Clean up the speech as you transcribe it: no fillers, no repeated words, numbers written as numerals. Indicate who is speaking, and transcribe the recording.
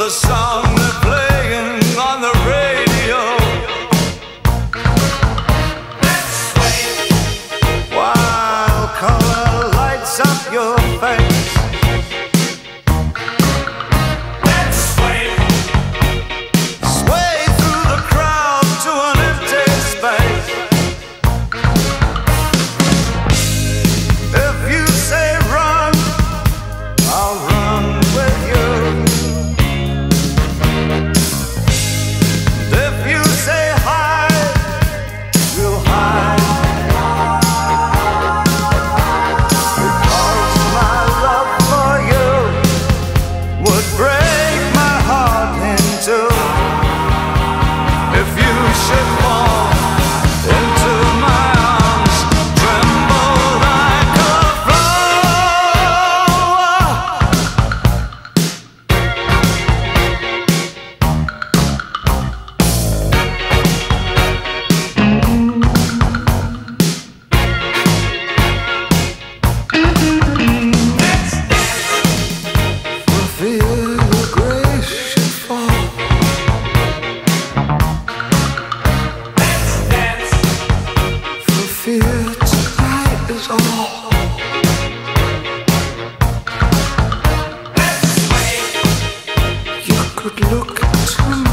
Speaker 1: the song they're playing on the radio. Let's sway while color lights up your face. Let's sway, sway through the crowd to an empty space. If you say run, I'll run with you. If you say hide, we'll hide. Because my love for you would break my heart in two. If you should fall into my arms, tremble like a flower. For fear your grace should fall. For fear tonight is all. You could look into